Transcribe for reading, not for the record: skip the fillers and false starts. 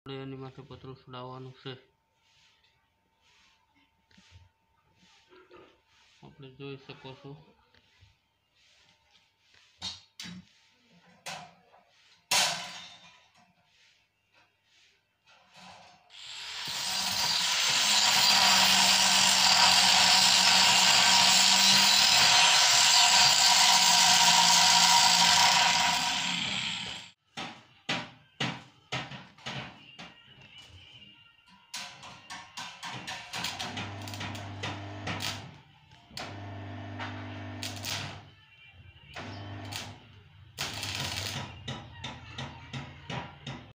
એની માથે પતરું છોડાવવાનું છે. આપણે જોઈ શકો છો